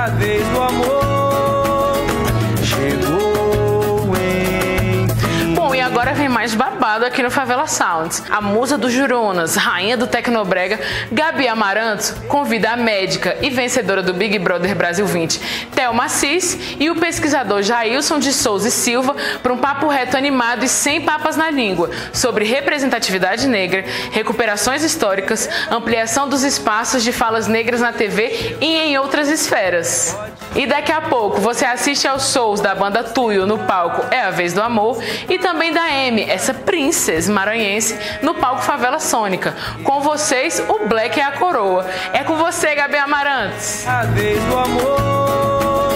A vez do amor chegou, hein? Bom, e agora vem mais babado aqui no Favela Sounds. A musa do Jurunas, rainha do Tecnobrega, Gabi Amarantos, convida a médica e vencedora do Big Brother Brasil 20, Thelma Assis, e o pesquisador Jailson de Souza e Silva para um papo reto animado e sem papas na língua sobre representatividade negra, recuperações históricas, ampliação dos espaços de falas negras na TV e em outras esferas. E daqui a pouco você assiste aos shows da banda Tuyo no palco É a Vez do Amor e também da M, essa princesa maranhense, no palco Favela Sônica. Com vocês, o Black é a coroa. É com você, Gabi Amarantos. A vez do amor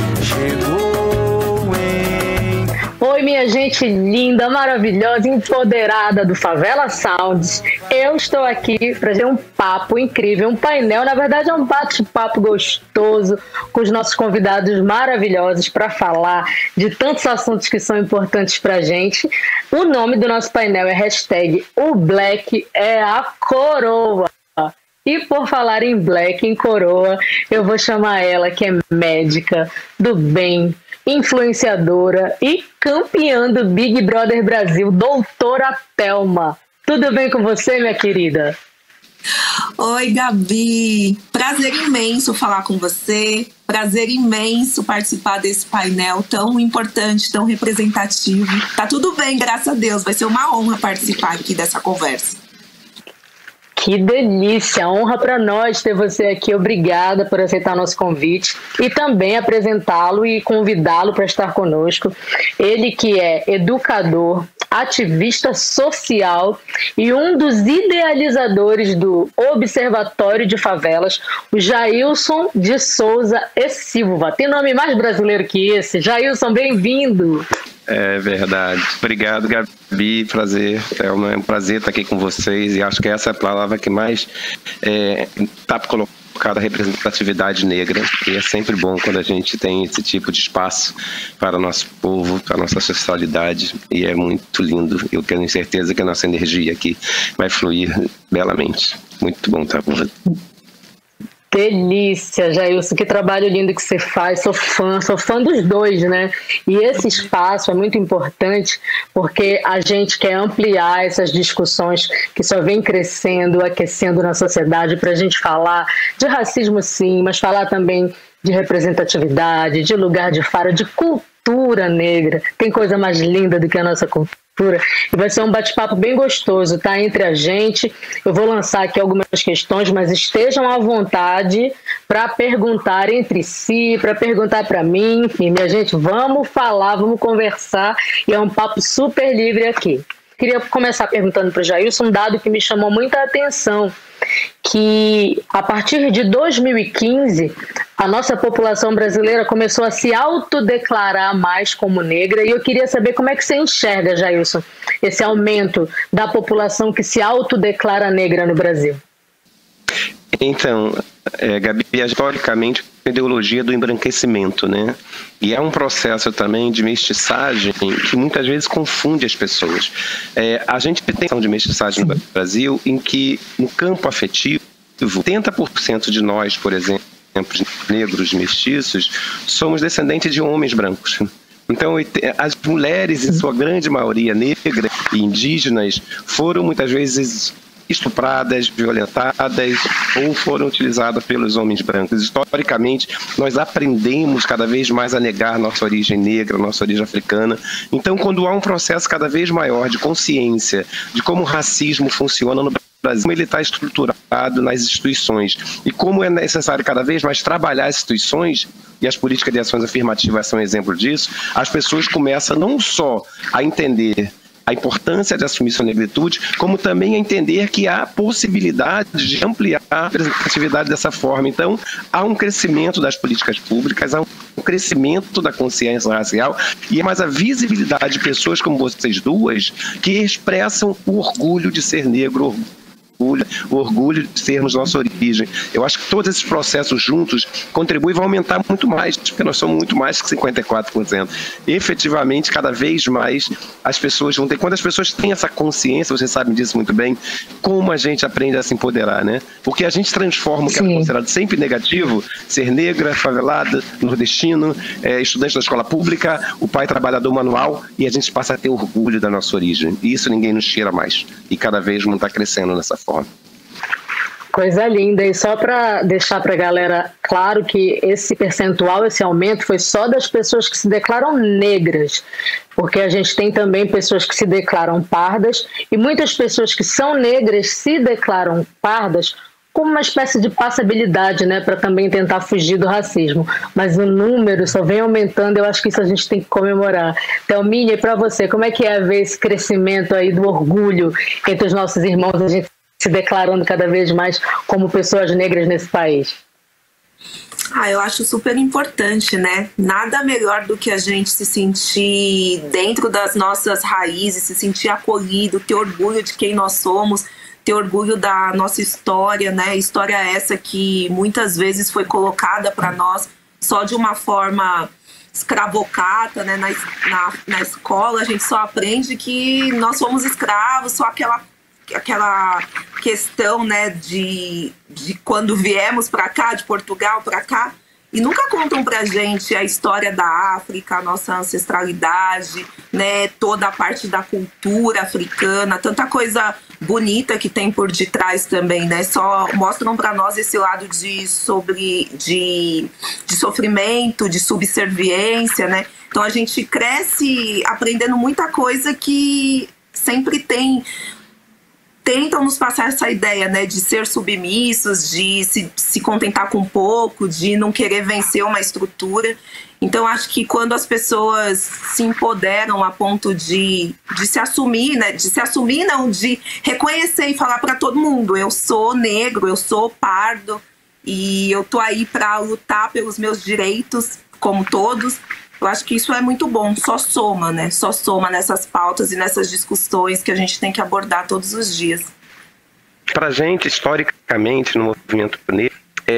chegou, hein? Oi, minha gente linda, maravilhosa, empoderada do Favela Sounds. Eu estou aqui para fazer um papo incrível, um painel, na verdade é um bate-papo gostoso com os nossos convidados maravilhosos para falar de tantos assuntos que são importantes para a gente. O nome do nosso painel é hashtag O Black é a Coroa. E por falar em Black, em coroa, eu vou chamar ela, que é médica do bem, influenciadora e campeã do Big Brother Brasil, doutora Thelma. Tudo bem com você, minha querida? Oi, Gabi. Prazer imenso falar com você. Prazer imenso participar desse painel tão importante, tão representativo. Tá tudo bem, graças a Deus. Vai ser uma honra participar aqui dessa conversa. Que delícia, honra para nós ter você aqui, obrigada por aceitar nosso convite e também apresentá-lo e convidá-lo para estar conosco. Ele que é educador, ativista social e um dos idealizadores do Observatório de Favelas, o Jailson de Souza e Silva. Tem nome mais brasileiro que esse? Jailson, bem-vindo! É verdade. Obrigado, Gabi. Prazer. É um prazer estar aqui com vocês. E acho que essa é a palavra que mais está colocada, a representatividade negra. E é sempre bom quando a gente tem esse tipo de espaço para o nosso povo, para a nossa socialidade. E é muito lindo. Eu tenho certeza que a nossa energia aqui vai fluir belamente. Muito bom estar com você. Delícia, Jailson, que trabalho lindo que você faz, sou fã dos dois, né? E esse espaço é muito importante porque a gente quer ampliar essas discussões que só vem crescendo, aquecendo na sociedade, para a gente falar de racismo sim, mas falar também de representatividade, de lugar de fala, de cultura negra. Tem coisa mais linda do que a nossa cultura. E vai ser um bate-papo bem gostoso, tá? Entre a gente. Eu vou lançar aqui algumas questões, mas estejam à vontade para perguntar entre si, para perguntar para mim. Enfim, minha gente, vamos falar, vamos conversar. E é um papo super livre aqui. Queria começar perguntando para o Jailson um dado que me chamou muita atenção, que a partir de 2015 a nossa população brasileira começou a se autodeclarar mais como negra, e eu queria saber como é que você enxerga, Jailson, esse aumento da população que se autodeclara negra no Brasil. Então, Gabi, historicamente, a ideologia do embranquecimento, né? E é um processo também de mestiçagem que muitas vezes confunde as pessoas. A gente tem uma de mestiçagem no Brasil em que, no campo afetivo, 80% de nós, por exemplo, negros mestiços, somos descendentes de homens brancos. Então, as mulheres, em sua grande maioria negra e indígenas, foram muitas vezes estupradas, violentadas ou foram utilizadas pelos homens brancos. Historicamente, nós aprendemos cada vez mais a negar nossa origem negra, nossa origem africana. Então, quando há um processo cada vez maior de consciência de como o racismo funciona no Brasil, como ele está estruturado nas instituições e como é necessário cada vez mais trabalhar as instituições, e as políticas de ações afirmativas são um exemplo disso, as pessoas começam não só a entender a importância de assumir sua negritude, como também a entender que há possibilidade de ampliar a representatividade dessa forma. Então, há um crescimento das políticas públicas, há um crescimento da consciência racial e é mais a visibilidade de pessoas como vocês duas que expressam o orgulho de ser negro, o orgulho de sermos nossa origem. Eu acho que todos esses processos juntos contribuem e vão aumentar muito mais, porque nós somos muito mais que 54%. Efetivamente, cada vez mais as pessoas vão ter. Quando as pessoas têm essa consciência, vocês sabem disso muito bem, como a gente aprende a se empoderar, né? Porque a gente transforma o que é considerado sempre negativo, ser negra, favelada, nordestino, estudante da escola pública, o pai trabalhador manual, e a gente passa a ter orgulho da nossa origem. E isso ninguém nos tira mais. E cada vez vamos estar crescendo nessa forma. Coisa linda. E só para deixar para a galera claro que esse percentual, esse aumento foi só das pessoas que se declaram negras, porque a gente tem também pessoas que se declaram pardas e muitas pessoas que são negras se declaram pardas como uma espécie de passabilidade, né, para também tentar fugir do racismo. Mas o número só vem aumentando, eu acho que isso a gente tem que comemorar. Thelminha, e para você, como é que é ver esse crescimento aí do orgulho entre os nossos irmãos, a gente se declarando cada vez mais como pessoas negras nesse país? Eu acho super importante, né? Nada melhor do que a gente se sentir dentro das nossas raízes, se sentir acolhido, ter orgulho de quem nós somos, ter orgulho da nossa história, né? História essa que muitas vezes foi colocada para nós só de uma forma escravocrata, né? Na escola a gente só aprende que nós somos escravos, só aquela questão, né, de quando viemos para cá, de Portugal para cá, e nunca contam pra gente a história da África, a nossa ancestralidade, né, toda a parte da cultura africana, tanta coisa bonita que tem por detrás também, né, só mostram para nós esse lado de sofrimento, de subserviência, né, então a gente cresce aprendendo muita coisa que sempre tentam nos passar essa ideia, né, de ser submissos, de se contentar com pouco, de não querer vencer uma estrutura. Então, acho que quando as pessoas se empoderam a ponto de se assumir, né, de reconhecer e falar para todo mundo, eu sou negro, eu sou pardo, e eu tô aí para lutar pelos meus direitos, como todos. Eu acho que isso é muito bom, só soma, né? Só soma nessas pautas e nessas discussões que a gente tem que abordar todos os dias. Para a gente, historicamente, no movimento negro,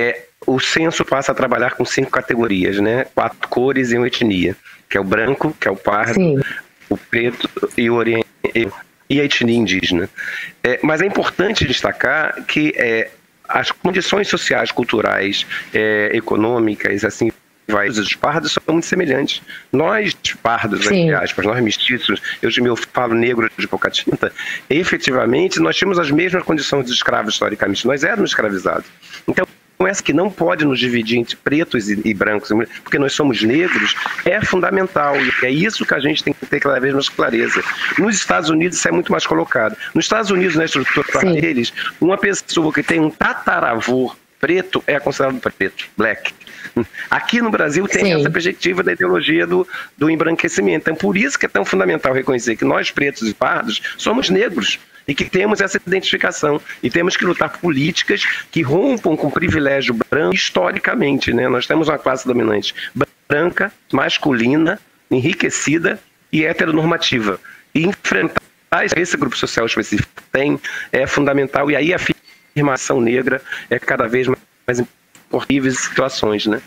o censo passa a trabalhar com 5 categorias, né? 4 cores e 1 etnia, que é o branco, que é o pardo, sim, o preto e o oriente e a etnia indígena. Mas é importante destacar que as condições sociais, culturais, econômicas, assim, os pardos são muito semelhantes. Nós, pardos, entre aspas, nós mestiços, eu falo negro de pouca tinta, efetivamente nós tínhamos as mesmas condições de escravos historicamente, nós éramos escravizados. Então, essa que não pode nos dividir entre pretos e brancos, porque nós somos negros, é fundamental. E é isso que a gente tem que ter cada vez mais clareza. Nos Estados Unidos isso é muito mais colocado. Nos Estados Unidos, na estrutura deles, uma pessoa que tem um tataravô preto é considerado preto, black. Aqui no Brasil tem essa perspectiva da ideologia do embranquecimento. Então, por isso que é tão fundamental reconhecer que nós, pretos e pardos, somos negros e que temos essa identificação. E temos que lutar por políticas que rompam com o privilégio branco historicamente, né? Nós temos uma classe dominante branca, masculina, enriquecida e heteronormativa. E enfrentar esse grupo social específico tem é fundamental. E aí a afirmação negra é cada vez mais importante situações, né?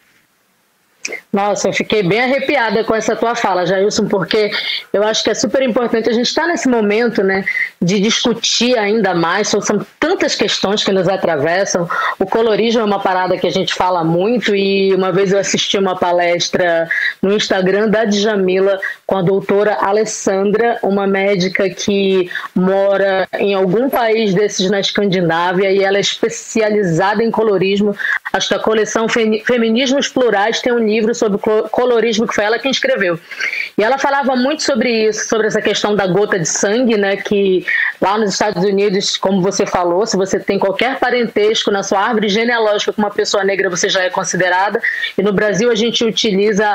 Nossa, eu fiquei bem arrepiada com essa tua fala, Jailson, porque eu acho que é super importante a gente estar nesse momento, né, de discutir ainda mais, são tantas questões que nos atravessam. O colorismo é uma parada que a gente fala muito, e uma vez eu assisti uma palestra no Instagram da Djamila com a doutora Alessandra, uma médica que mora em algum país desses na Escandinávia, e ela é especializada em colorismo. Acho que a coleção Feminismos Plurais tem um livro sobre colorismo, que foi ela quem escreveu. E ela falava muito sobre isso, sobre essa questão da gota de sangue, né, que lá nos Estados Unidos, como você falou, se você tem qualquer parentesco na sua árvore genealógica com uma pessoa negra, você já é considerada. E no Brasil a gente utiliza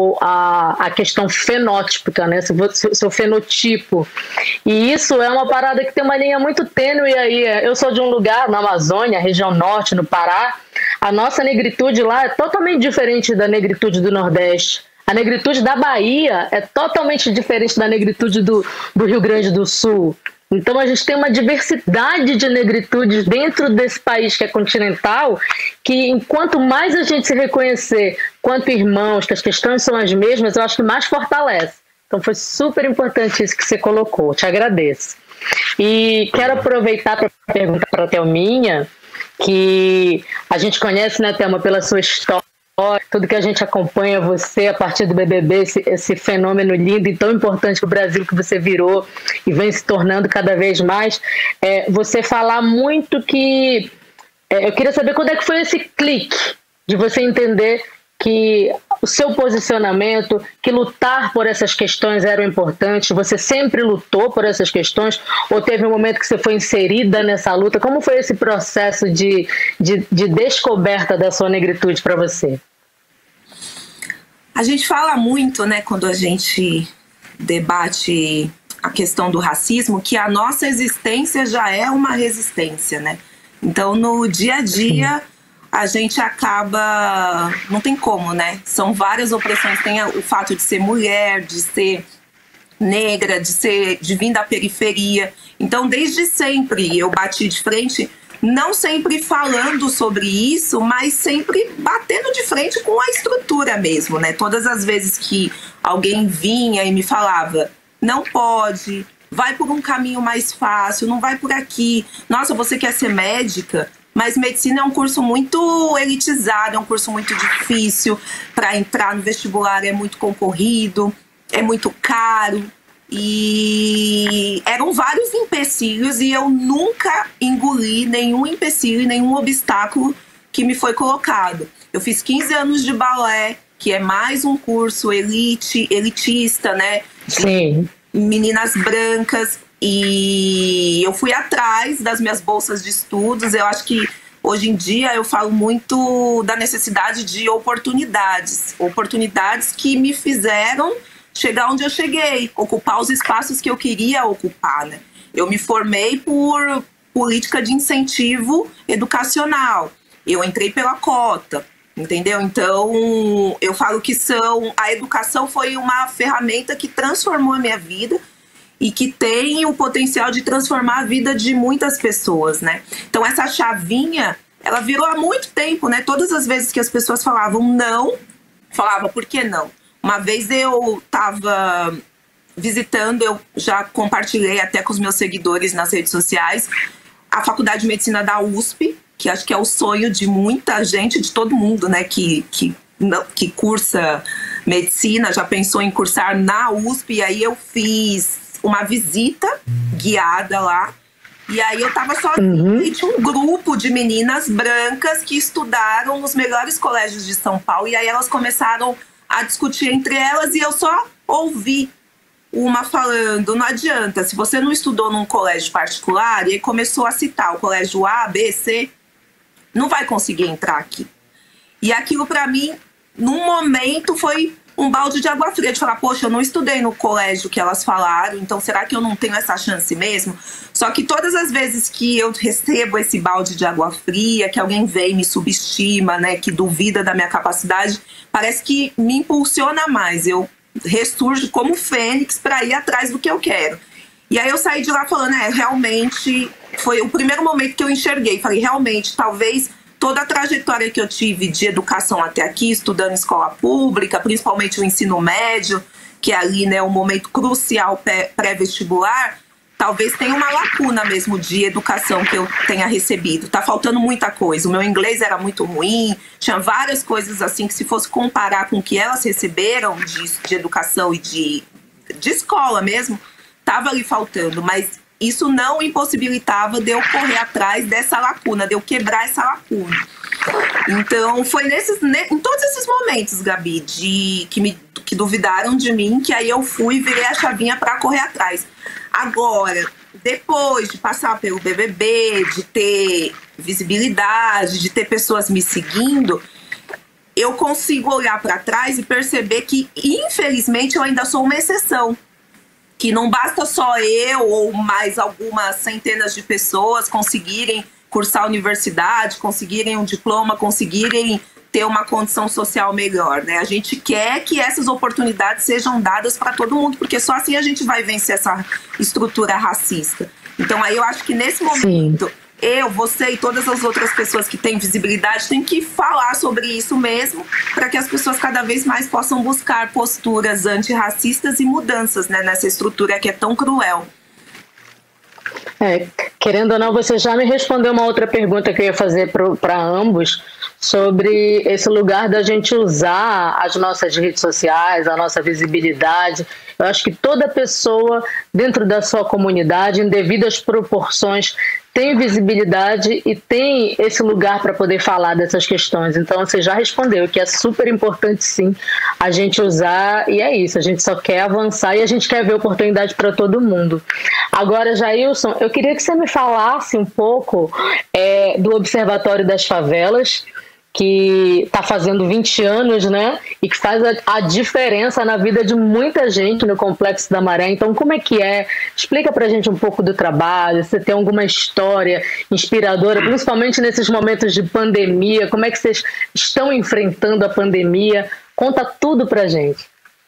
a questão fenótipica, né, seu fenotipo. E isso é uma parada que tem uma linha muito tênue aí. Eu sou de um lugar na Amazônia, região norte, no Pará. A nossa negritude lá é totalmente diferente da negritude do Nordeste. A negritude da Bahia é totalmente diferente da negritude do Rio Grande do Sul. Então a gente tem uma diversidade de negritudes dentro desse país que é continental, que enquanto mais a gente se reconhecer quanto irmãos, que as questões são as mesmas, eu acho que mais fortalece. Então foi super importante isso que você colocou, te agradeço. E quero aproveitar para perguntar para a Thelminha, que a gente conhece, né, Thelma, pela sua história, tudo que a gente acompanha você a partir do BBB, esse fenômeno lindo e tão importante para o Brasil que você virou e vem se tornando cada vez mais. Você falar muito que... eu queria saber quando é que foi esse clique de você entender que o seu posicionamento, que lutar por essas questões era importante, você sempre lutou por essas questões, ou teve um momento que você foi inserida nessa luta? Como foi esse processo de descoberta da sua negritude para você? A gente fala muito, né, quando a gente debate a questão do racismo, que a nossa existência já é uma resistência, né? Então, no dia a dia, a gente acaba... Não tem como, né? São várias opressões. Tem o fato de ser mulher, de ser negra, de vir da periferia. Então, desde sempre, eu bati de frente, não sempre falando sobre isso, mas sempre batendo de frente com a estrutura mesmo, né? Todas as vezes que alguém vinha e me falava, não pode, vai por um caminho mais fácil, não vai por aqui. Nossa, você quer ser médica? Mas medicina é um curso muito elitizado, é um curso muito difícil. Para entrar no vestibular é muito concorrido, é muito caro. E eram vários empecilhos e eu nunca engoli nenhum empecilho e nenhum obstáculo que me foi colocado. Eu fiz 15 anos de balé, que é mais um curso elitista, né? Sim. Meninas brancas. E eu fui atrás das minhas bolsas de estudos. Eu acho que hoje em dia eu falo muito da necessidade de oportunidades. Oportunidades que me fizeram chegar onde eu cheguei, ocupar os espaços que eu queria ocupar, né? Eu me formei por política de incentivo educacional. Eu entrei pela cota, entendeu? Então, eu falo que a educação foi uma ferramenta que transformou a minha vida e que tem o potencial de transformar a vida de muitas pessoas, né? Então, essa chavinha, ela virou há muito tempo, né? Todas as vezes que as pessoas falavam não, falava, por que não? Uma vez eu estava visitando, eu já compartilhei até com os meus seguidores nas redes sociais, a Faculdade de Medicina da USP, que acho que é o sonho de muita gente, de todo mundo, né, que cursa medicina, já pensou em cursar na USP, e aí eu fiz uma visita guiada lá, e aí eu tava sozinha e tinha um grupo de meninas brancas que estudaram nos melhores colégios de São Paulo, e aí elas começaram a discutir entre elas e eu só ouvi uma falando, não adianta, se você não estudou num colégio particular, e aí começou a citar o colégio A, B, C, não vai conseguir entrar aqui. E aquilo para mim, num momento, foi um balde de água fria, de falar, poxa, eu não estudei no colégio que elas falaram, então será que eu não tenho essa chance mesmo? Só que todas as vezes que eu recebo esse balde de água fria, que alguém vem, me subestima, né, que duvida da minha capacidade, parece que me impulsiona mais, eu ressurjo como fênix para ir atrás do que eu quero. E aí eu saí de lá falando, realmente, foi o primeiro momento que eu enxerguei, falei, realmente, talvez toda a trajetória que eu tive de educação até aqui, estudando em escola pública, principalmente o ensino médio, que é ali, né, um momento crucial pré-vestibular, talvez tenha uma lacuna mesmo de educação que eu tenha recebido. Tá faltando muita coisa. O meu inglês era muito ruim, tinha várias coisas assim que se fosse comparar com o que elas receberam de educação e de escola mesmo, tava ali faltando, mas isso não impossibilitava de eu correr atrás dessa lacuna, de eu quebrar essa lacuna. Então, foi em todos esses momentos, Gabi, que duvidaram de mim, que aí eu fui e virei a chavinha para correr atrás. Agora, depois de passar pelo BBB, de ter visibilidade, de ter pessoas me seguindo, eu consigo olhar para trás e perceber que, infelizmente, eu ainda sou uma exceção. Que não basta só eu ou mais algumas centenas de pessoas conseguirem cursar a universidade, conseguirem um diploma, conseguirem ter uma condição social melhor, né? A gente quer que essas oportunidades sejam dadas para todo mundo, porque só assim a gente vai vencer essa estrutura racista. Então aí eu acho que nesse momento, você e todas as outras pessoas que têm visibilidade têm que falar sobre isso mesmo, para que as pessoas cada vez mais possam buscar posturas antirracistas e mudanças, né, nessa estrutura que é tão cruel. Querendo ou não, você já me respondeu uma outra pergunta que eu ia fazer para ambos, sobre esse lugar da gente usar as nossas redes sociais, a nossa visibilidade. Eu acho que toda pessoa dentro da sua comunidade, em devidas proporções, tem visibilidade e tem esse lugar para poder falar dessas questões. Então você já respondeu que é super importante sim a gente usar, e é isso, a gente só quer avançar e a gente quer ver oportunidade para todo mundo. Agora, Jailson, eu queria que você me falasse um pouco do Observatório das Favelas, que está fazendo 20 anos, né? E que faz a diferença na vida de muita gente no Complexo da Maré. Então, como é que é? Explica pra gente um pouco do trabalho, se tem alguma história inspiradora, principalmente nesses momentos de pandemia, como é que vocês estão enfrentando a pandemia? Conta tudo pra gente.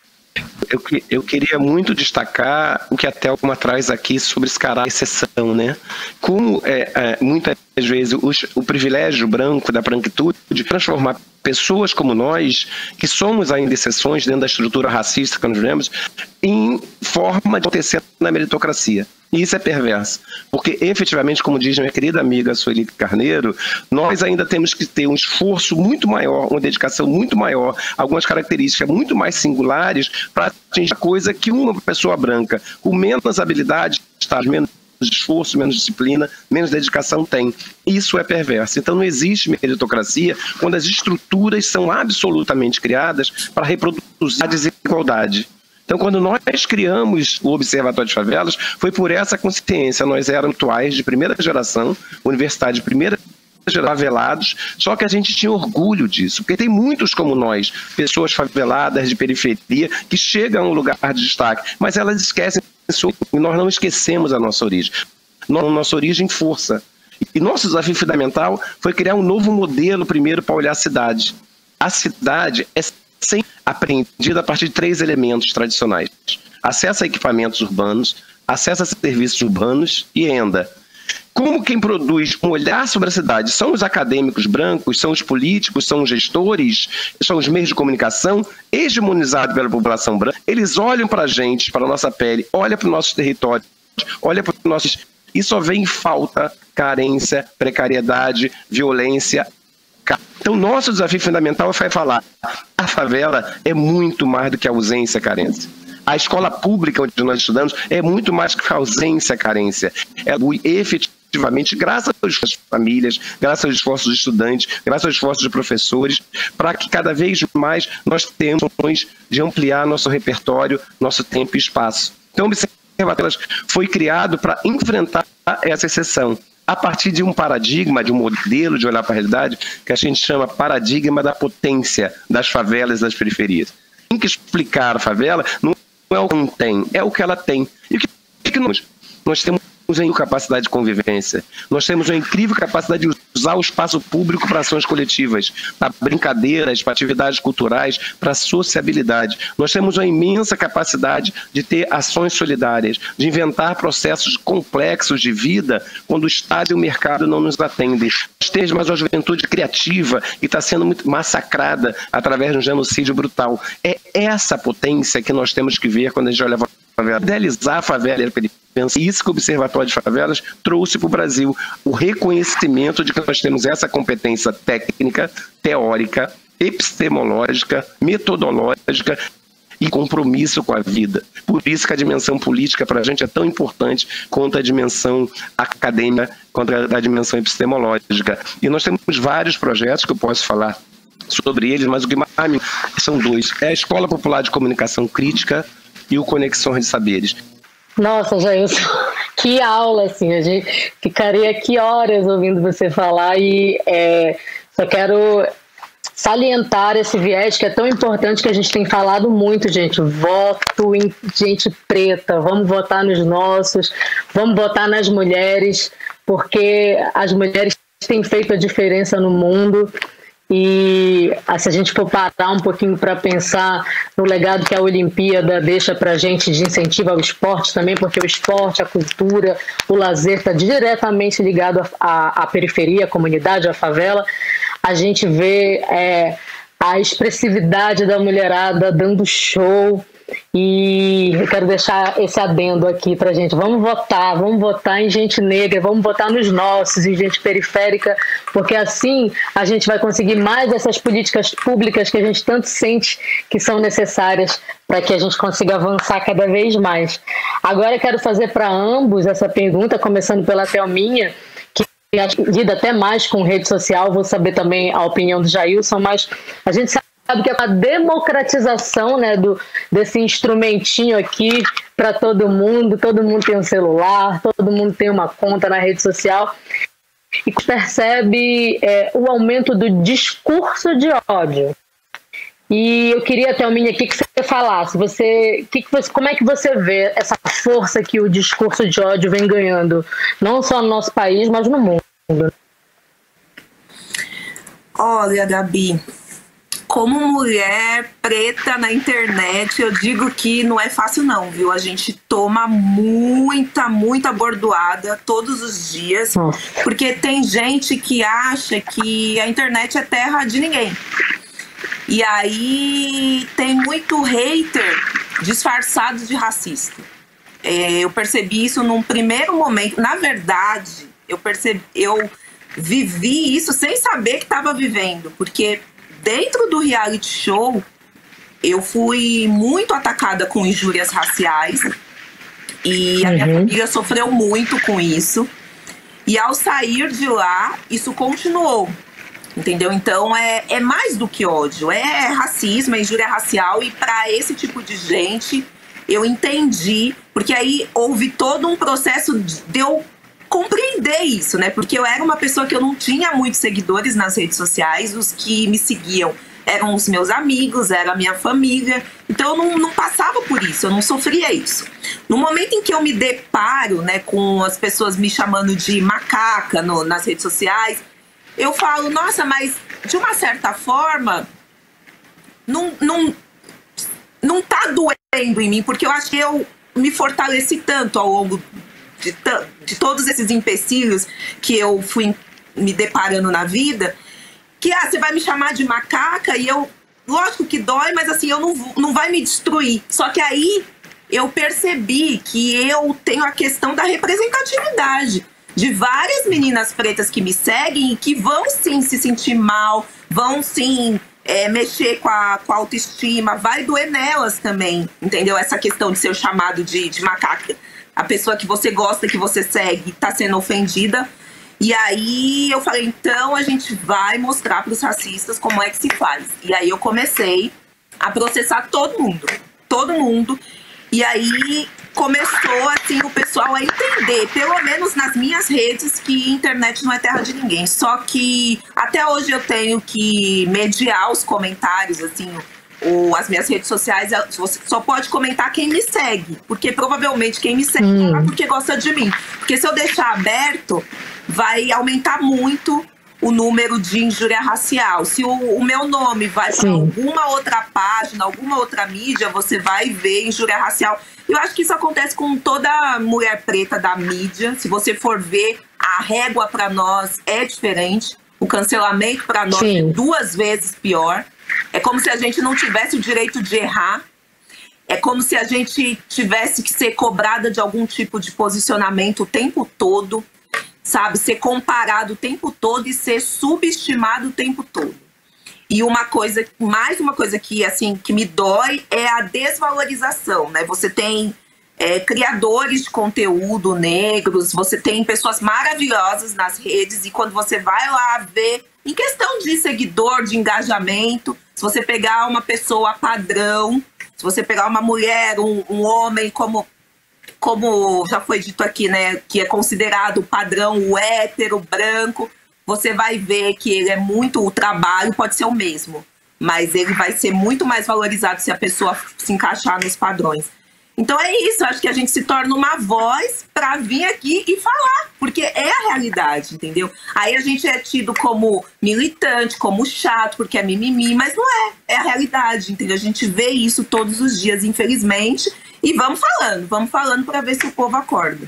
Eu queria muito destacar o que a Thelma traz aqui sobre esse caráter de exceção, né? Como muitas vezes o privilégio branco da branquitude de transformar pessoas como nós, que somos ainda exceções dentro da estrutura racista que nós vivemos, em forma de acontecer na meritocracia. E isso é perverso, porque efetivamente, como diz minha querida amiga Sueli Carneiro, nós ainda temos que ter um esforço muito maior, uma dedicação muito maior, algumas características muito mais singulares para atingir coisa que uma pessoa branca, com menos habilidade, menos esforço, menos disciplina, menos dedicação tem. Isso é perverso. Então não existe meritocracia quando as estruturas são absolutamente criadas para reproduzir a desigualdade. Então, quando nós criamos o Observatório de Favelas, foi por essa consciência. Nós éramos atuais de primeira geração, universidade de primeira geração, favelados, só que a gente tinha orgulho disso, porque tem muitos como nós, pessoas faveladas de periferia, que chegam a um lugar de destaque, mas elas esquecem isso, e nós não esquecemos a nossa origem. Nossa origem força. E nosso desafio fundamental foi criar um novo modelo, primeiro, para olhar a cidade. A cidade é sempre apreendida a partir de 3 elementos tradicionais: acesso a equipamentos urbanos, acesso a serviços urbanos e renda. Como quem produz um olhar sobre a cidade são os acadêmicos brancos, são os políticos, são os gestores, são os meios de comunicação hegemonizados pela população branca, eles olham para a gente, para a nossa pele, olham para os nossos territórios, olham para os nossos... E só vem falta, carência, precariedade, violência. Então, nosso desafio fundamental é falar: a favela é muito mais do que a ausência e a carência. A escola pública onde nós estudamos é muito mais que a ausência e a carência. É efetivamente, graças aos esforços das famílias, graças aos esforços dos estudantes, graças aos esforços dos professores, para que cada vez mais nós tenhamos condições de ampliar nosso repertório, nosso tempo e espaço. Então, o Observatório foi criado para enfrentar essa exceção, a partir de um paradigma, de um modelo de olhar para a realidade, que a gente chama paradigma da potência das favelas e das periferias. Tem que explicar a favela, não é o que não tem, é o que ela tem. E o que nós temos uma incrível capacidade de convivência, nós temos uma incrível capacidade de usar o espaço público para ações coletivas, para brincadeiras, para atividades culturais, para sociabilidade. Nós temos uma imensa capacidade de ter ações solidárias, de inventar processos complexos de vida quando o Estado e o mercado não nos atendem. Nós temos mais uma juventude criativa que está sendo muito massacrada através de um genocídio brutal. É essa potência que nós temos que ver quando a gente olha para a favela. Idealizar a favela e a periferia. Isso que o Observatório de Favelas trouxe para o Brasil, o reconhecimento de que nós temos essa competência técnica, teórica, epistemológica, metodológica e compromisso com a vida. Por isso que a dimensão política para a gente é tão importante quanto a dimensão acadêmica, quanto a dimensão epistemológica. E nós temos vários projetos que eu posso falar sobre eles, mas o que mais são 2. É a Escola Popular de Comunicação Crítica e o Conexões de Saberes. Nossa, Jailson, que aula, assim, a gente ficaria aqui horas ouvindo você falar e só quero salientar esse viés que é tão importante, que a gente tem falado muito, gente. Voto em gente preta, vamos votar nos nossos, vamos votar nas mulheres, porque as mulheres têm feito a diferença no mundo. E se a gente for parar um pouquinho para pensar no legado que a Olimpíada deixa para a gente de incentivo ao esporte também, porque o esporte, a cultura, o lazer está diretamente ligado à periferia, à comunidade, à favela, a gente vê a expressividade da mulherada dando show. E eu quero deixar esse adendo aqui pra gente. Vamos votar em gente negra, vamos votar nos nossos, em gente periférica, porque assim a gente vai conseguir mais essas políticas públicas que a gente tanto sente que são necessárias para que a gente consiga avançar cada vez mais. Agora eu quero fazer para ambos essa pergunta, começando pela Thelminha, que lida até mais com rede social, vou saber também a opinião do Jailson, mas a gente sabe que é a democratização, né, desse instrumentinho aqui para todo mundo tem um celular, todo mundo tem uma conta na rede social, e percebe o aumento do discurso de ódio. E eu queria, Thelminha, aqui que você falasse, como é que você vê essa força que o discurso de ódio vem ganhando, não só no nosso país, mas no mundo? Olha, Gabi, como mulher preta na internet, eu digo que não é fácil não, viu? A gente toma muita bordoada todos os dias, porque tem gente que acha que a internet é terra de ninguém. E aí tem muito hater disfarçado de racista. Eu percebi isso num primeiro momento. Na verdade, eu vivi isso sem saber que estava vivendo, porque dentro do reality show, eu fui muito atacada com injúrias raciais e a minha família sofreu muito com isso. E ao sair de lá, isso continuou, entendeu? Então é mais do que ódio, é racismo, é injúria racial. E para esse tipo de gente, eu entendi, porque aí houve todo um processo de eu compreender isso, né? Porque eu era uma pessoa que eu não tinha muitos seguidores nas redes sociais, os que me seguiam eram os meus amigos, era a minha família, então eu não passava por isso, eu não sofria isso. No momento em que eu me deparo, né, com as pessoas me chamando de macaca nas redes sociais, eu falo, nossa, mas de uma certa forma não tá doendo em mim, porque eu acho que eu me fortaleci tanto ao longo de todos esses empecilhos que eu fui me deparando na vida, que você vai me chamar de macaca e eu, lógico que dói, mas assim, eu não vai me destruir. Só que aí eu percebi que eu tenho a questão da representatividade de várias meninas pretas que me seguem e que vão sim se sentir mal, vão sim mexer com a autoestima, vai doer nelas também, entendeu? Essa questão de ser chamado de macaca. A pessoa que você gosta, que você segue, tá sendo ofendida. E aí eu falei, então a gente vai mostrar pros racistas como é que se faz. E aí eu comecei a processar todo mundo. E aí começou assim o pessoal a entender, pelo menos nas minhas redes, que internet não é terra de ninguém. Só que até hoje eu tenho que mediar os comentários, assim, as minhas redes sociais, você só pode comentar quem me segue, porque provavelmente quem me segue é porque gosta de mim. Porque se eu deixar aberto, vai aumentar muito o número de injúria racial. Se o meu nome vai para alguma outra página, alguma outra mídia, você vai ver injúria racial. Eu acho que isso acontece com toda mulher preta da mídia. Se você for ver, a régua para nós é diferente. O cancelamento para nós é 2 vezes pior. É como se a gente não tivesse o direito de errar. É como se a gente tivesse que ser cobrada de algum tipo de posicionamento o tempo todo, sabe? Ser comparado o tempo todo e ser subestimado o tempo todo. E mais uma coisa que, assim, que me dói é a desvalorização, né? Você tem criadores de conteúdo negros, você tem pessoas maravilhosas nas redes, e quando você vai lá ver, em questão de seguidor, de engajamento, se você pegar uma pessoa padrão, se você pegar uma mulher, um homem, como já foi dito aqui, né, que é considerado padrão, o hétero, branco, você vai ver que ele o trabalho pode ser o mesmo, mas ele vai ser muito mais valorizado se a pessoa se encaixar nos padrões. Então é isso, acho que a gente se torna uma voz para vir aqui e falar, porque é a realidade, entendeu? Aí a gente é tido como militante, como chato, porque é mimimi, mas não é a realidade, entendeu? A gente vê isso todos os dias, infelizmente, e vamos falando para ver se o povo acorda.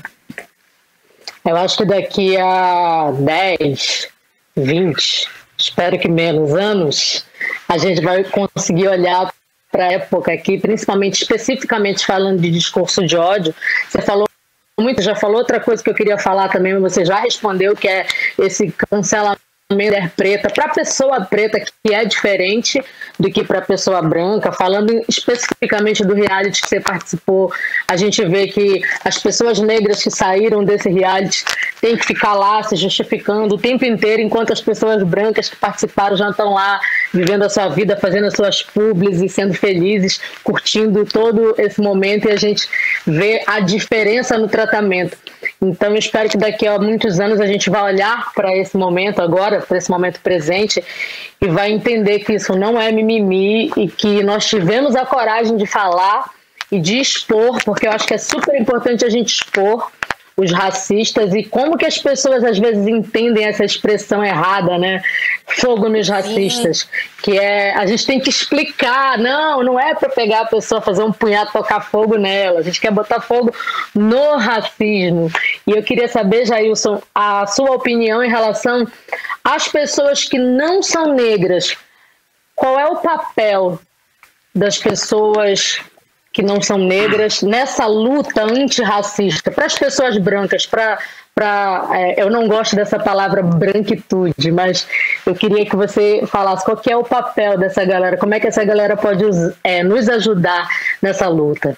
Eu acho que daqui a 10, 20, espero que menos anos, a gente vai conseguir olhar para a época aqui, principalmente, especificamente falando de discurso de ódio. Você falou muito, já falou outra coisa que eu queria falar também, mas você já respondeu, que é esse cancelamento da mulher preta para a pessoa preta, que é diferente do que para a pessoa branca. Falando especificamente do reality que você participou, a gente vê que as pessoas negras que saíram desse reality têm que ficar lá se justificando o tempo inteiro, enquanto as pessoas brancas que participaram já estão lá vivendo a sua vida, fazendo as suas publis e sendo felizes, curtindo todo esse momento, e a gente vê a diferença no tratamento. Então eu espero que daqui a muitos anos a gente vai olhar para esse momento agora, para esse momento presente, e vai entender que isso não é mimimi e que nós tivemos a coragem de falar e de expor, porque eu acho que é super importante a gente expor os racistas e como que as pessoas às vezes entendem essa expressão errada, né? Fogo nos racistas. Sim. Que é, a gente tem que explicar, não é para pegar a pessoa, fazer um punhado, tocar fogo nela, a gente quer botar fogo no racismo. E eu queria saber, Jailson, a sua opinião em relação às pessoas que não são negras. Qual é o papel das pessoas que não são negras nessa luta antirracista? Para as pessoas brancas, eu não gosto dessa palavra branquitude, mas eu queria que você falasse qual que é o papel dessa galera, como é que essa galera pode nos ajudar nessa luta.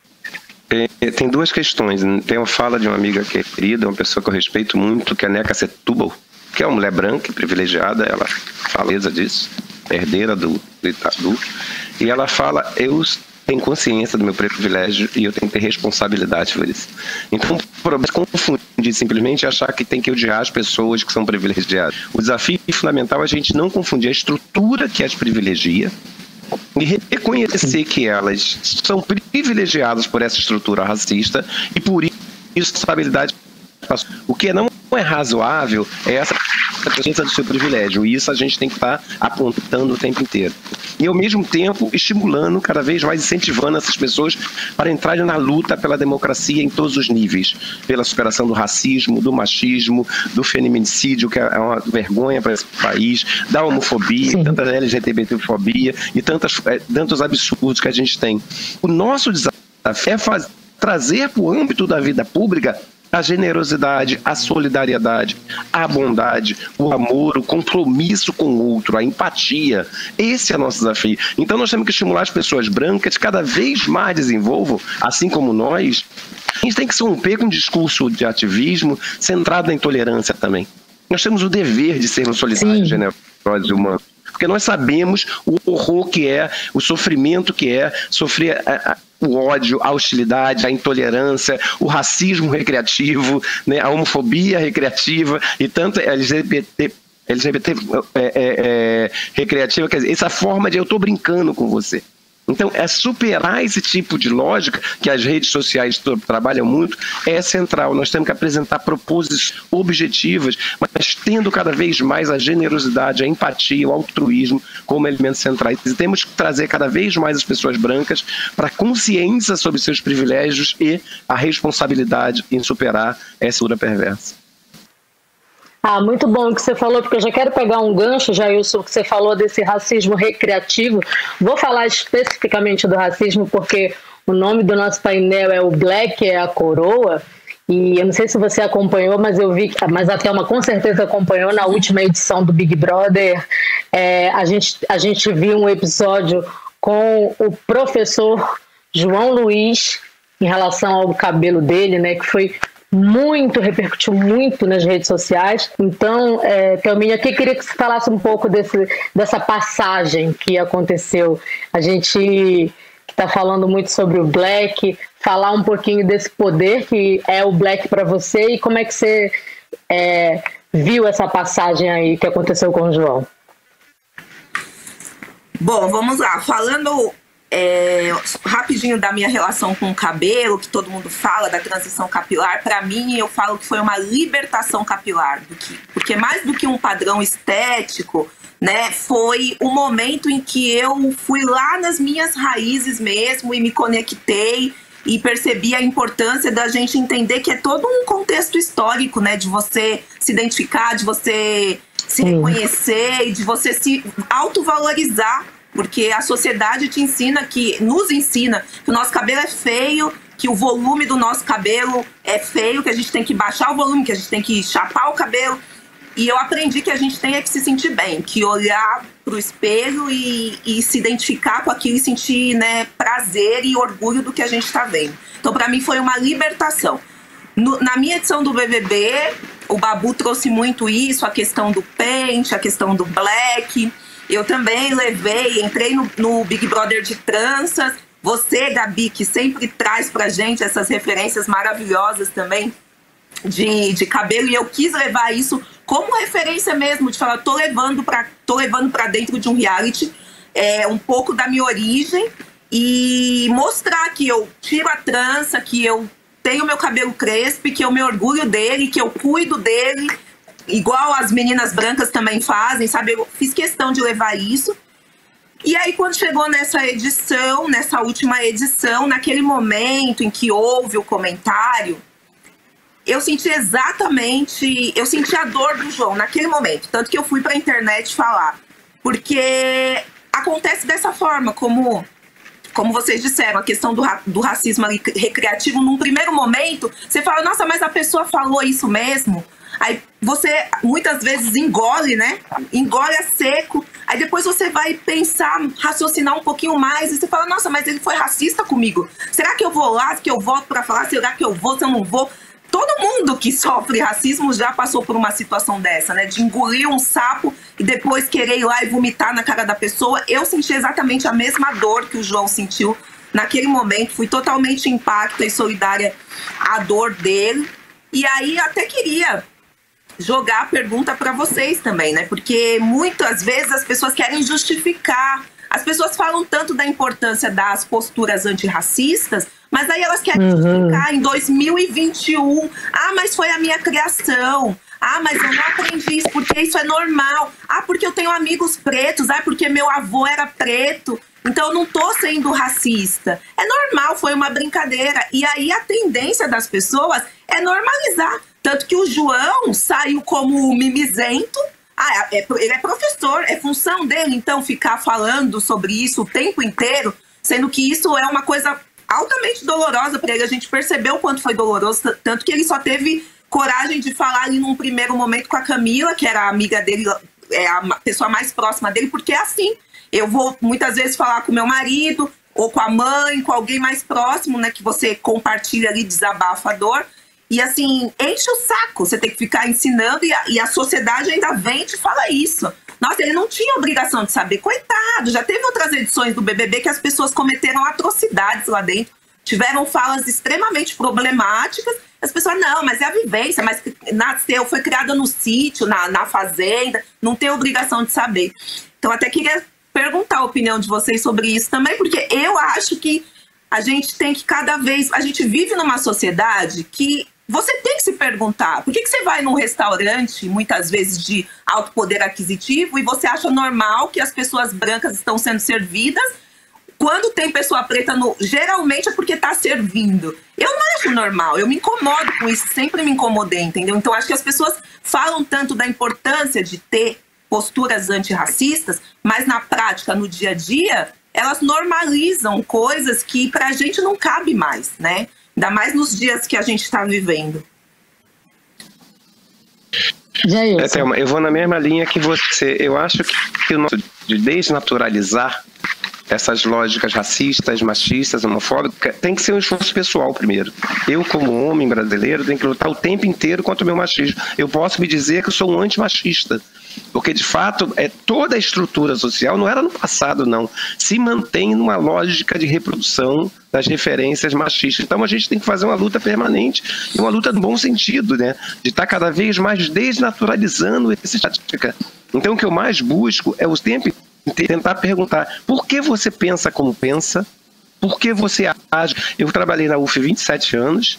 Tem duas questões. Tem uma fala de uma amiga querida, uma pessoa que eu respeito muito, que é a Neca Setúbal, que é uma mulher branca, privilegiada, ela fala disso, herdeira do Itadu, e ela fala, eu tenho consciência do meu privilégio e eu tenho que ter responsabilidade por isso. Então, o problema é confundir simplesmente e achar que tem que odiar as pessoas que são privilegiadas. O desafio fundamental é a gente não confundir a estrutura que as privilegia e reconhecer que elas são privilegiadas por essa estrutura racista e por isso responsabilidade. O que não é razoável é essa consciência do seu privilégio, e isso a gente tem que estar apontando o tempo inteiro. E ao mesmo tempo estimulando, cada vez mais incentivando essas pessoas para entrarem na luta pela democracia em todos os níveis, pela superação do racismo, do machismo, do feminicídio, que é uma vergonha para esse país, da homofobia, tanta LGBTfobia e tantos absurdos que a gente tem. O nosso desafio é trazer para o âmbito da vida pública a generosidade, a solidariedade, a bondade, o amor, o compromisso com o outro, a empatia. Esse é o nosso desafio. Então nós temos que estimular as pessoas brancas cada vez mais desenvolvam, assim como nós. A gente tem que se romper com um discurso de ativismo centrado na intolerância também. Nós temos o dever de sermos solidários, generosos e humanos. Porque nós sabemos o horror que é, o sofrimento que é sofrer o ódio, a hostilidade, a intolerância, o racismo recreativo, né, a homofobia recreativa e tanto LGBT recreativa, quer dizer, essa forma de eu estou brincando com você. Então, superar esse tipo de lógica, que as redes sociais trabalham muito, é central. Nós temos que apresentar proposições objetivas, mas tendo cada vez mais a generosidade, a empatia, o altruísmo como elementos centrais. E temos que trazer cada vez mais as pessoas brancas para a consciência sobre seus privilégios e a responsabilidade em superar essa cultura perversa. Muito bom o que você falou, porque eu já quero pegar um gancho, Jailson, que você falou desse racismo recreativo. Vou falar especificamente do racismo, porque o nome do nosso painel é o Black é a Coroa, e eu não sei se você acompanhou, mas eu vi, mas a Thelma com certeza acompanhou na última edição do Big Brother. A gente viu um episódio com o professor João Luiz em relação ao cabelo dele, né, que foi repercutiu muito nas redes sociais. Então, Thelminha, aqui queria que você falasse um pouco dessa passagem que aconteceu. A gente está falando muito sobre o Black, falar um pouquinho desse poder que é o Black para você e como é que você viu essa passagem aí que aconteceu com o João. Bom, vamos lá. Falando rapidinho da minha relação com o cabelo, que todo mundo fala da transição capilar. Para mim, eu falo que foi uma libertação capilar, porque mais do que um padrão estético, né, foi o momento em que eu fui lá nas minhas raízes mesmo e me conectei e percebi a importância da gente entender que é todo um contexto histórico, né, de você se identificar, de você se reconhecer e de você se autovalorizar, porque a sociedade nos ensina que o nosso cabelo é feio, que o volume do nosso cabelo é feio, que a gente tem que baixar o volume, que a gente tem que chapar o cabelo. E eu aprendi que a gente tem que se sentir bem, que olhar pro espelho e se identificar com aquilo e sentir, né, prazer e orgulho do que a gente está vendo. Então, para mim, foi uma libertação. Na minha edição do BBB, o Babu trouxe muito isso, a questão do pente, a questão do black. Eu também entrei no Big Brother de tranças. Você, Gabi, que sempre traz pra gente essas referências maravilhosas também de cabelo, e eu quis levar isso como referência mesmo, de falar, tô levando pra dentro de um reality um pouco da minha origem e mostrar que eu tiro a trança, que eu tenho meu cabelo crespo, que eu me orgulho dele, que eu cuido dele, igual as meninas brancas também fazem, sabe? Eu fiz questão de levar isso. E aí, quando chegou nessa última edição, naquele momento em que houve o comentário, eu senti a dor do João naquele momento. Tanto que eu fui pra internet falar. Porque acontece dessa forma, como vocês disseram, a questão do racismo recreativo. Num primeiro momento, você fala, nossa, mas a pessoa falou isso mesmo? Aí você muitas vezes engole, né? Engole a seco. Aí depois você vai pensar, raciocinar um pouquinho mais. E você fala, nossa, mas ele foi racista comigo. Será que eu vou lá? Que eu volto pra falar? Será que eu vou? Se eu não vou? Todo mundo que sofre racismo já passou por uma situação dessa, né? De engolir um sapo e depois querer ir lá e vomitar na cara da pessoa. Eu senti exatamente a mesma dor que o João sentiu naquele momento. Fui totalmente empática e solidária à dor dele. E aí até queria jogar a pergunta para vocês também, né? Porque muitas vezes as pessoas querem justificar. As pessoas falam tanto da importância das posturas antirracistas, mas aí elas querem justificar em 2021. Ah, mas foi a minha criação. Ah, mas eu não aprendi isso porque isso é normal. Ah, porque eu tenho amigos pretos. Ah, porque meu avô era preto. Então eu não tô sendo racista. É normal, foi uma brincadeira. E aí a tendência das pessoas é normalizar. Tanto que o João saiu como mimizento. Ah, ele é professor, é função dele, então, ficar falando sobre isso o tempo inteiro, sendo que isso é uma coisa altamente dolorosa para ele. A gente percebeu o quanto foi doloroso, tanto que ele só teve coragem de falar ali num primeiro momento com a Camila, que era a amiga dele, a pessoa mais próxima dele, porque é assim. Eu vou muitas vezes falar com meu marido, ou com a mãe, com alguém mais próximo, né, que você compartilha ali, desabafa a dor. E assim, enche o saco, você tem que ficar ensinando e a sociedade ainda vem e te fala isso. Nossa, ele não tinha obrigação de saber, coitado. Já teve outras edições do BBB que as pessoas cometeram atrocidades lá dentro, tiveram falas extremamente problemáticas. As pessoas, não, mas é a vivência, mas nasceu, foi criada no sítio, na fazenda, não tem obrigação de saber. Então até queria perguntar a opinião de vocês sobre isso também, porque eu acho que a gente tem que a gente vive numa sociedade que você tem que se perguntar, por que você vai num restaurante, muitas vezes de alto poder aquisitivo, e você acha normal que as pessoas brancas estão sendo servidas, quando tem pessoa preta, geralmente é porque está servindo. Eu não acho normal, eu me incomodo com isso, sempre me incomodei, entendeu? Então acho que as pessoas falam tanto da importância de ter posturas antirracistas, mas na prática, no dia a dia, elas normalizam coisas que pra gente não cabe mais, né? Ainda mais nos dias que a gente está vivendo. Thelma, eu vou na mesma linha que você. Eu acho que o nosso de desnaturalizar essas lógicas racistas, machistas, homofóbicas, tem que ser um esforço pessoal primeiro. Eu, como homem brasileiro, tenho que lutar o tempo inteiro contra o meu machismo. Eu posso me dizer que eu sou um antimachista, porque de fato toda a estrutura social, não era no passado não, se mantém numa lógica de reprodução das referências machistas. Então a gente tem que fazer uma luta permanente, e uma luta no bom sentido, né? De estar cada vez mais desnaturalizando essa prática. Então o que eu mais busco é o tempo tentar perguntar por que você pensa como pensa, por que você age. Eu trabalhei na UF 27 anos,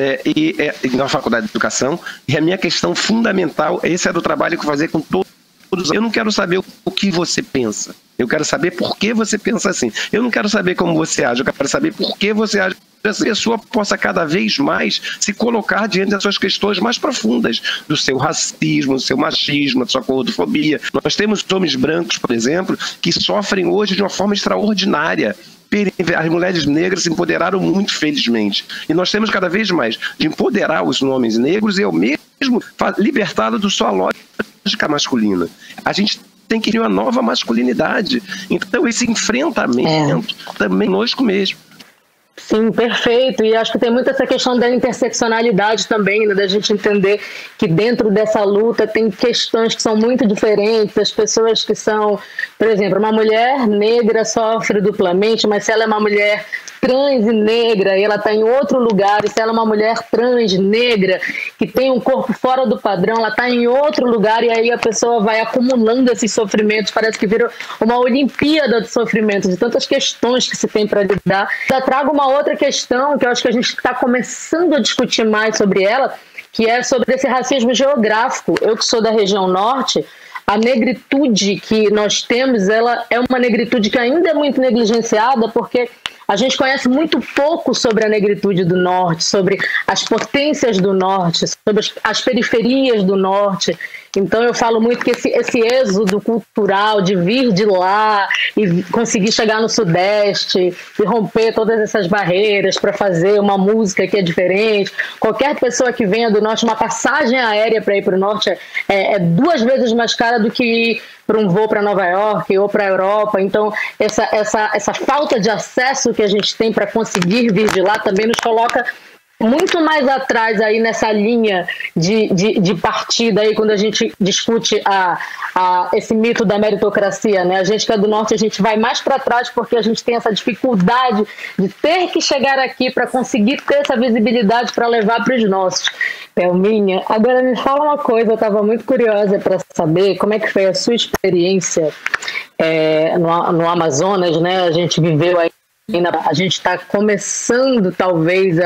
na Faculdade de Educação, e a minha questão fundamental, esse era o trabalho que eu fazia com todos. Eu não quero saber o que você pensa, eu quero saber por que você pensa assim. Eu não quero saber como você age, eu quero saber por que você age. Que essa pessoa possa cada vez mais se colocar diante das suas questões mais profundas, do seu racismo, do seu machismo, da sua gordofobia. Nós temos homens brancos, por exemplo, que sofrem hoje de uma forma extraordinária. As mulheres negras se empoderaram muito, felizmente. E nós temos cada vez mais de empoderar os homens negros e ao mesmo libertá-los da sua lógica masculina. A gente tem que ter uma nova masculinidade. Então, esse enfrentamento também conosco mesmo. Sim, perfeito. E acho que tem muito essa questão da interseccionalidade também, né? Da gente entender que dentro dessa luta tem questões que são muito diferentes. As pessoas que são, por exemplo, uma mulher negra sofre duplamente, mas se ela é uma mulher trans e negra e ela está em outro lugar, e se ela é uma mulher trans, negra, que tem um corpo fora do padrão, ela está em outro lugar, e aí a pessoa vai acumulando esses sofrimentos, parece que vira uma Olimpíada de sofrimentos, de tantas questões que se tem para lidar. Já trago uma outra questão, que eu acho que a gente está começando a discutir mais sobre ela, que é sobre esse racismo geográfico. Eu que sou da região norte, a negritude que nós temos, ela é uma negritude que ainda é muito negligenciada, porque a gente conhece muito pouco sobre a negritude do norte, sobre as potências do norte, sobre as periferias do norte. Então eu falo muito que esse êxodo cultural de vir de lá e conseguir chegar no Sudeste e romper todas essas barreiras para fazer uma música que é diferente. Qualquer pessoa que venha do norte, uma passagem aérea para ir para o norte é 2 vezes mais cara do que ir para um voo para Nova York ou para a Europa. Então essa falta de acesso que a gente tem para conseguir vir de lá também nos coloca muito mais atrás aí nessa linha de partida aí, quando a gente discute esse mito da meritocracia, né? A gente que é do norte, a gente vai mais para trás porque a gente tem essa dificuldade de ter que chegar aqui para conseguir ter essa visibilidade para levar para os nossos. Pelminha, agora me fala uma coisa, eu estava muito curiosa para saber como é que foi a sua experiência no Amazonas, né? A gente viveu aí, a gente está começando talvez